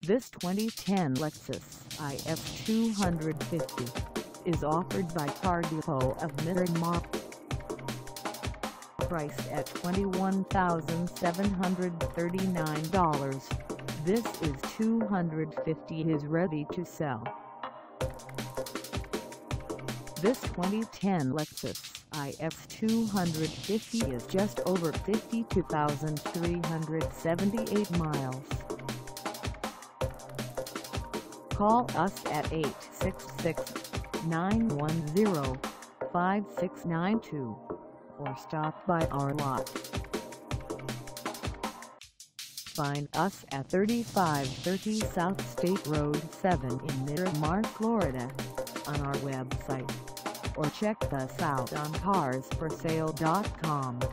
This 2010 Lexus IS 250 is offered by Car Depot of Miramar. Priced at $21,739, this is 250 is ready to sell. This 2010 Lexus IS 250 is just over 52,378 miles. Call us at 866-910-5692 or stop by our lot. Find us at 3530 South State Road 7 in Miramar, Florida, on our website, or check us out on carsforsale.com.